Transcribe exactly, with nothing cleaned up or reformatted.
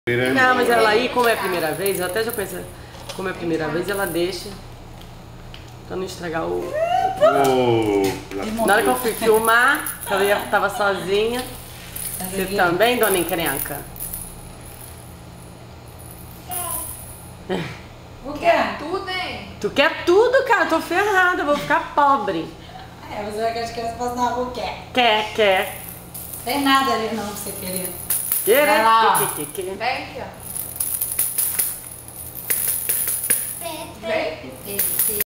Não, mas ela aí, como é a primeira vez, eu até já pensei, como é a primeira vez, ela deixa pra não estragar o... Oh, na hora que eu fui filmar, eu ia, tava sozinha. Você também, dona encrenca? O que é? Tudo, hein? Tu quer tudo, cara? Eu tô ferrada, eu vou ficar pobre. É, você vai que as crianças passam na rua, quer. Quer, quer. Tem nada ali não pra você querer. Querer? Vai lá, ó. Que, que, que, que. Vem aqui, ó. Vem.